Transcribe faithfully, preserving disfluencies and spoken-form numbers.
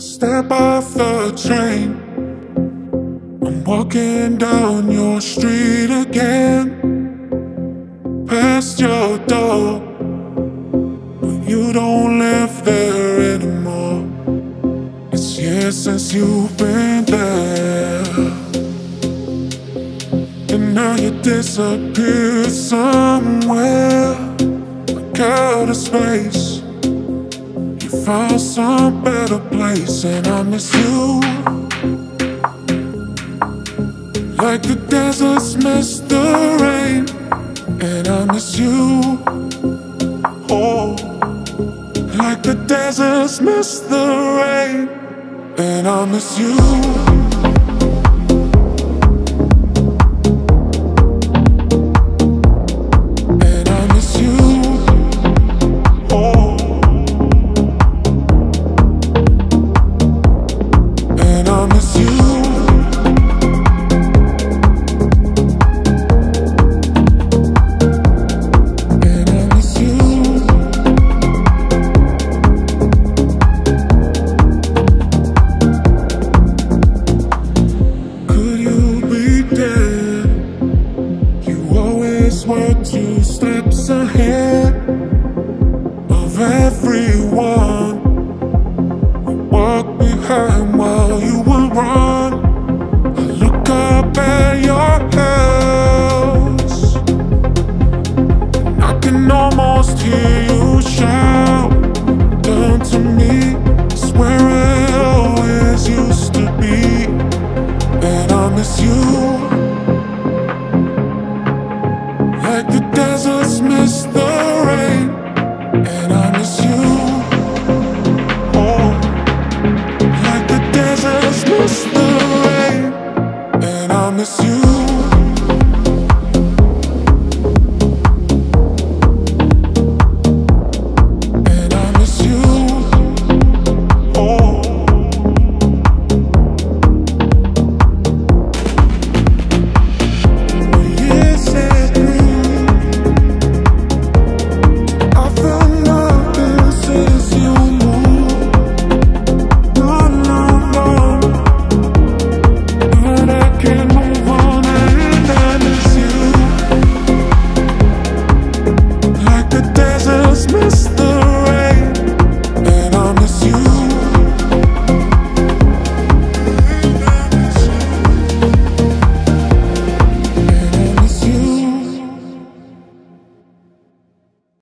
Step off the train, I'm walking down your street again, past your door, but you don't live there anymore. It's years since you've been there, and now you disappeared somewhere, like out of space. You found some better place, and I miss you, like the deserts miss the rain. And I miss you, oh, like the deserts miss the rain. And I miss you. Were two steps ahead of everyone. We walk behind while you will run. I look up at your house, and I can almost hear you shout down to me. It's where it always used to be. And I miss you,